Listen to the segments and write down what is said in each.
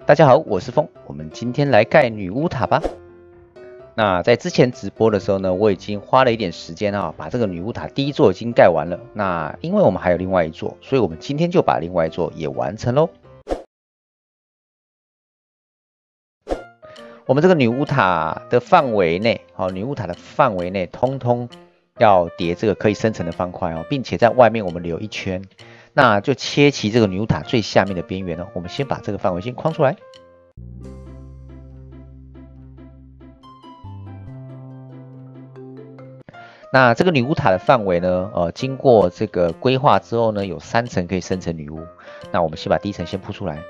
大家好，我是风，我们今天来盖女巫塔吧。那在之前直播的时候呢，我已经花了一点时间啊，把这个女巫塔第一座已经盖完了。那因为我们还有另外一座，所以我们今天就把另外一座也完成喽。我们这个女巫塔的范围内，女巫塔的范围内，通通要叠这个可以生成的方块哦，并且在外面我们留一圈。那就切齐这个女巫塔最下面的边缘哦。我们先把这个范围先框出来。那这个女巫塔的范围呢，经过这个规划之后呢，有3层可以生成女巫。那我们先把第一层先铺出来。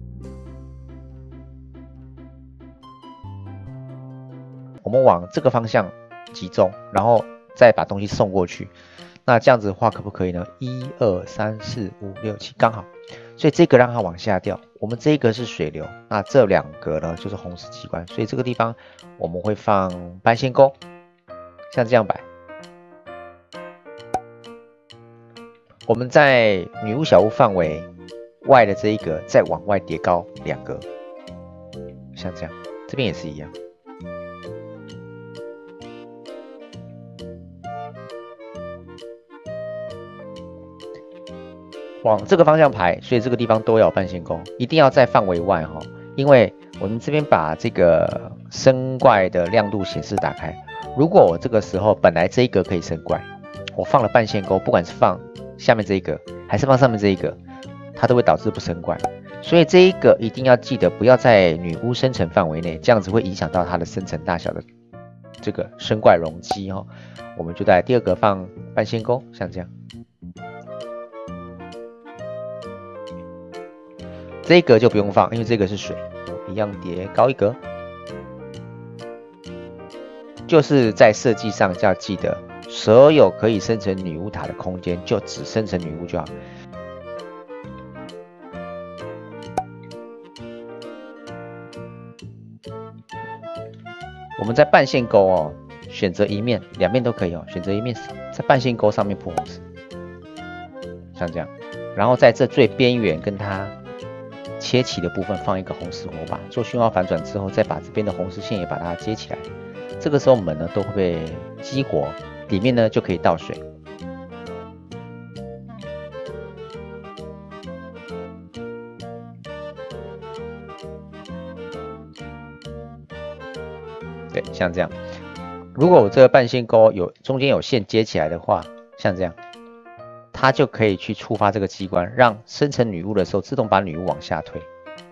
我们往这个方向集中，然后再把东西送过去。那这样子的话可不可以呢？1、2、3、4、5、6、7，刚好。所以这个让它往下掉。我们这个是水流，那这2个呢就是红石机关。所以这个地方我们会放半线钩，像这样摆。我们在女巫小屋范围外的这一格再往外叠高2格，像这样。这边也是一样。往这个方向排，所以这个地方都要有半线钩，一定要在范围外哈，因为我们这边把这个生怪的亮度显示打开。如果我这个时候本来这一格可以生怪，我放了半线钩，不管是放下面这一格还是放上面这一格，它都会导致不生怪。所以这一个一定要记得不要在女巫生成范围内，这样子会影响到它的生成大小的这个生怪容积哈。我们就在第2格放半线钩，像这样。这一格就不用放，因为这个是水，一样叠高1格。就是在设计上要记得，所有可以生成女巫塔的空间，就只生成女巫就好。我们在半线钩哦，选择一面，2面都可以哦，选择一面，在半线钩上面铺红石，像这样。然后在这最边缘跟它切齐的部分放一个红石火把，做讯号反转之后，再把这边的红石线也把它接起来。这个时候门呢都会被激活，里面呢就可以倒水。对，像这样。如果我这个半线钩中间有线接起来的话，像这样。它就可以去触发这个机关，让生成女巫的时候自动把女巫往下推。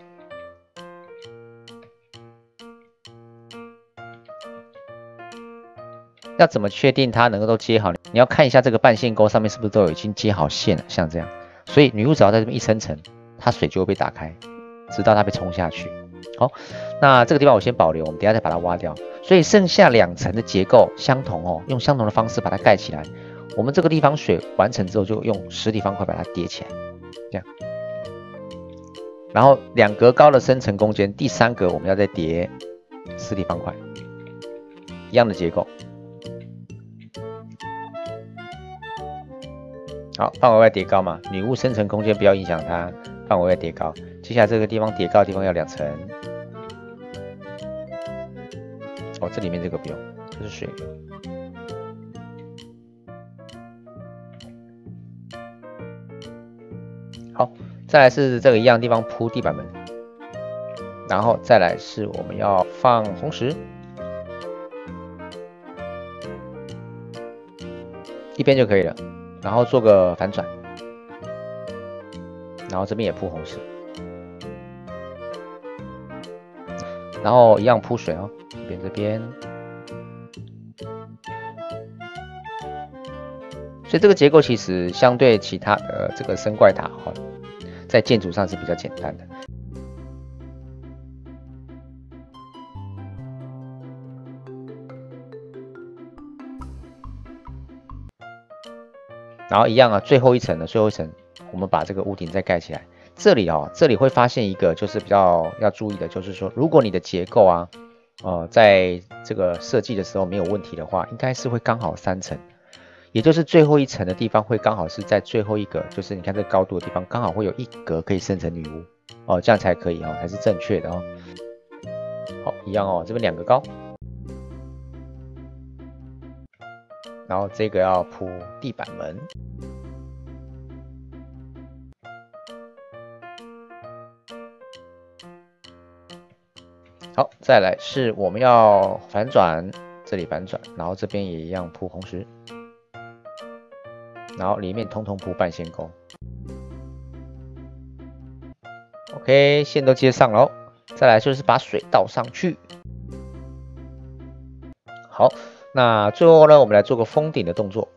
要怎么确定它能够都接好？你要看一下这个半线钩上面是不是都已经接好线了，像这样。所以女巫只要在这边一生成，它水就会被打开，直到它被冲下去。好，那这个地方我先保留，我们等一下再把它挖掉。所以剩下2层的结构相同哦，用相同的方式把它盖起来。我们这个地方水完成之后，就用实体方块把它叠起来，这样。然后2格高的生成空间，第3格我们要再叠实体方块，一样的结构。好，范围外叠高嘛，女巫生成空间不要影响它，范围外叠高。接下来这个地方叠高的地方要2层。哦，这里面这个不用，这是水流。好，再来是这个一样的地方铺地板门，然后再来是我们要放红石，一边就可以了，然后做个反转，然后这边也铺红石，然后一样铺水哦，这边。所以这个结构其实相对其他的这个生怪塔哈，在建筑上是比较简单的。然后一样啊，最后一层，我们把这个屋顶再盖起来。这里会发现一个就是比较要注意的，就是说，如果你的结构啊，在这个设计的时候没有问题的话，应该是会刚好3层。也就是最后一层的地方会刚好是在最后一格，就是你看这个高度的地方，刚好会有1格可以生成女巫， 哦，这样才可以哦，才是正确的哦。好，一样哦，这边2个高，然后这个要铺地板门。好，再来是我们要反转，这里反转，然后这边也一样铺红石，然后里面通通铺半线钩。OK， 线都接上了哦，再来就是把水倒上去。好，那最后呢，我们来做个封顶的动作。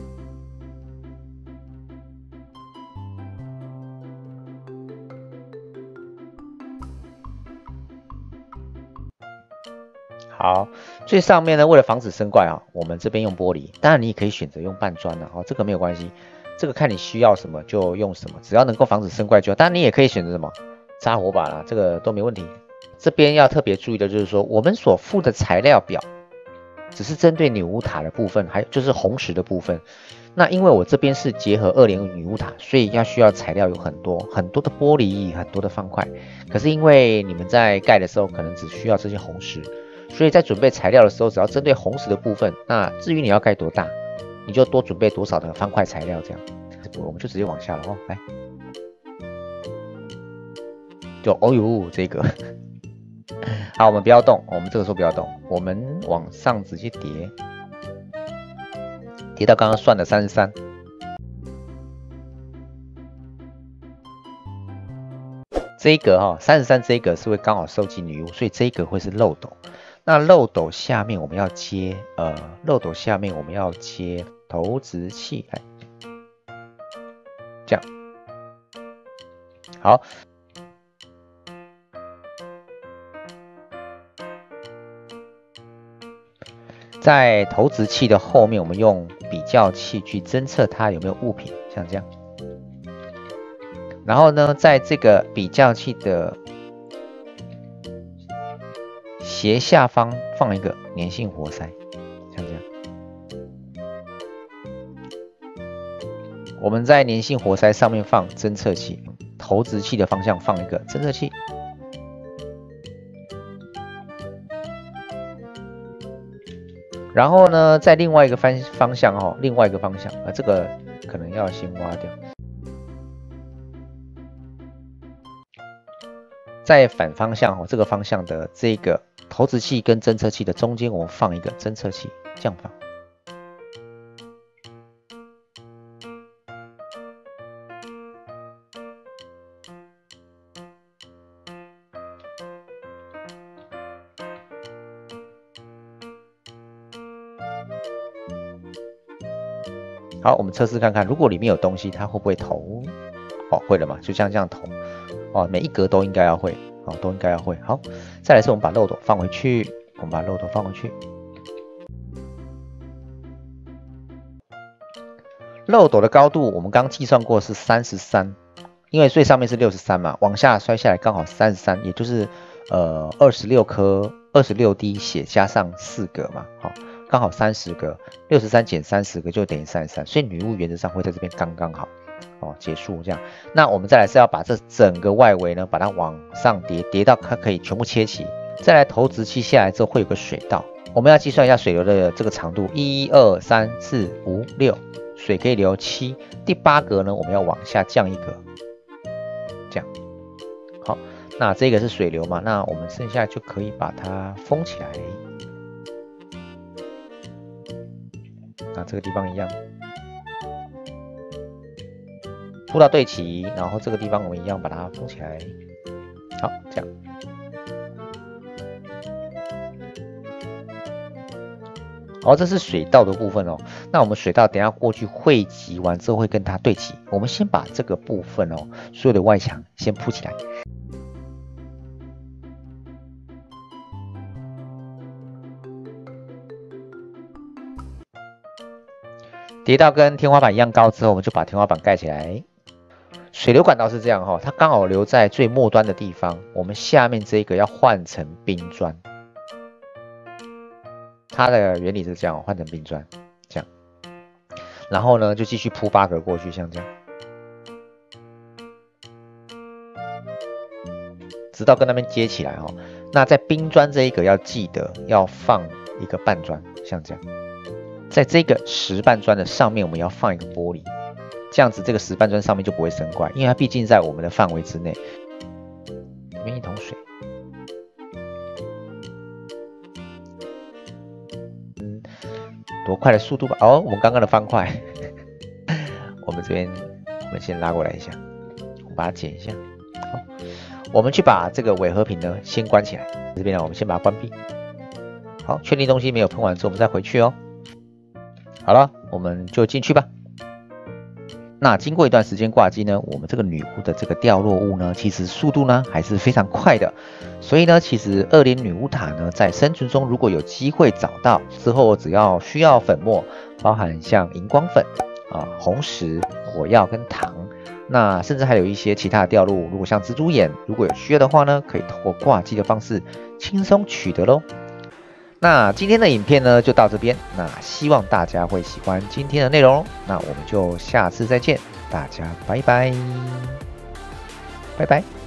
好，最上面呢，为了防止生怪啊，我们这边用玻璃，当然你也可以选择用半砖的哦，这个没有关系，这个看你需要什么就用什么，只要能够防止生怪就好。当然你也可以选择什么扎火把啦，这个都没问题。这边要特别注意的就是说，我们所附的材料表只是针对女巫塔的部分，还有就是红石的部分。那因为我这边是结合2连女巫塔，所以需要材料有很多的玻璃，很多的方块。可是因为你们在盖的时候可能只需要这些红石。所以在准备材料的时候，只要针对红石的部分，那至于你要盖多大，你就多准备多少的方块材料，这样，我们就直接往下了哦，来，就哦呦这个，好，我们不要动，我们这个时候不要动，我们往上直接叠，叠到刚刚算的33，这一格哈，33这一格是会刚好收集女巫，所以这一格会是漏斗。那漏斗下面我们要接投掷器，来，这样，好。在投掷器的后面，我们用比较器去侦测它有没有物品，像这样。然后呢，在这个比较器的斜下方放一个粘性活塞，像这样。我们在粘性活塞上面放侦测器，投掷器的方向放一个侦测器。然后呢，在另外一个方向哦，这个可能要先挖掉。在反方向哦，这个方向的这个投掷器跟侦测器的中间，我们放一个侦测器，这样放。好，我们测试看看，如果里面有东西，它会不会投？哦，会了嘛，就像这样投。哦，每一格都应该要会，哦，都应该要会。好，再来是我们把漏斗放回去，漏斗的高度我们刚计算过是33，因为最上面是63嘛，往下摔下来刚好33，也就是26滴血加上4格嘛，好，刚好30格，63减30格就等于33，所以女巫原则上会在这边刚刚好。哦，结束这样。那我们再来是要把这整个外围呢，把它往上叠，叠到它可以全部切齐。再来投掷器下来之后会有个水道，我们要计算一下水流的这个长度，1、2、3、4、5、6，水可以流7。第8格呢，我们要往下降1格，这样。好，那这个是水流嘛，那我们剩下就可以把它封起来。那这个地方一样。铺到对齐，然后这个地方我们一样把它封起来。好，这样。好，这是水道的部分哦。那我们水道等一下过去汇集完之后会跟它对齐。我们先把这个部分哦，所有的外墙先铺起来。叠到跟天花板一样高之后，我们就把天花板盖起来。水流管道是这样哈，它刚好留在最末端的地方，我们下面这个要换成冰砖。它的原理是这样，换成冰砖，这样。然后呢，就继续铺8格过去，像这样。 直到跟那边接起来哦。那在冰砖这一个要记得要放一个半砖，像这样，在这个石半砖的上面我们要放一个玻璃，这样子这个石半砖上面就不会生怪，因为它毕竟在我们的范围之内。里面一桶水，多快的速度吧！哦，我们刚刚的方块，我们这边我们先拉过来一下，我把它剪一下。好，我们去把这个伪和平呢先关起来。这边呢，我们先把它关闭。好，确定东西没有喷完之后，我们再回去哦。好了，我们就进去吧。那经过一段时间挂机呢，我们这个女巫的这个掉落物呢，其实速度呢还是非常快的。所以呢，其实恶灵女巫塔呢，在生存中如果有机会找到之后，只要需要粉末，包含像荧光粉啊、红石、火药跟糖，那甚至还有一些其他的掉落物，如果像蜘蛛眼，如果有需要的话呢，可以通过挂机的方式轻松取得咯。那今天的影片呢就到这边，那希望大家会喜欢今天的内容，那我们就下次再见，大家拜拜，拜拜。